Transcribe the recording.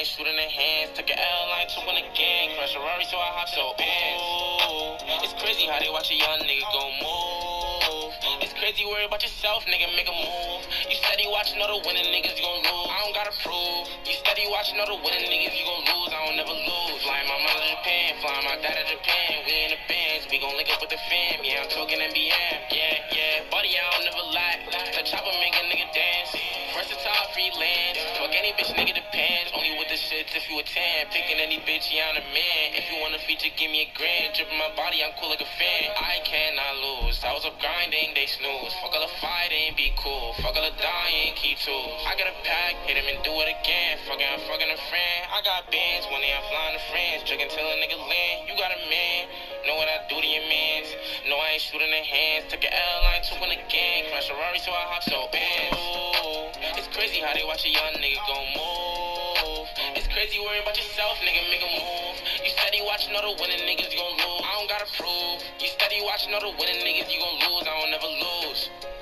ain't shooting the hands. Took an L, I took one again. Crash a Rari, so I hop so Benz. It's crazy how they watch a young nigga go move. It's crazy, worry about yourself, nigga, make a move. You steady watching all the winning niggas, you gon' lose. I don't gotta prove. You steady watching all the winning niggas, you gon' lose. I don't never lose. Flying my mother to Japan, flying my dad to Japan. We in the bands, we gon' link up with the fam. Yeah, I'm talking NBM. Yeah, buddy, I don't never lie. The chopper make a nigga dance. Versatile freelance. Fuck any bitch, nigga depends. Only with the shits if you a 10. Picking any bitch, yeah, I'm the man. If you want a feature, give me a grand. Dripping my body, I'm cool like a fan. I cannot lose. I was up grinding, they snooze. Fuck all the fighting, be cool. Fuck all the dying, keep tools. I got a pack, hit him and do it again. I'm fucking a friend. I got bands, one day I'm flying to France. Drinking till a nigga land. You got a man. Know what I do to your mans. No, I ain't shooting the hands. Took an L, I took one again. Crash a Rari, so I hop so Benz. It's crazy how they watch a young nigga go move. It's crazy worry about yourself, nigga, make a move. You steady watching all the winning niggas, you gon' lose. I don't gotta prove. You steady watching all the winning niggas, you gon' lose. I don't never lose.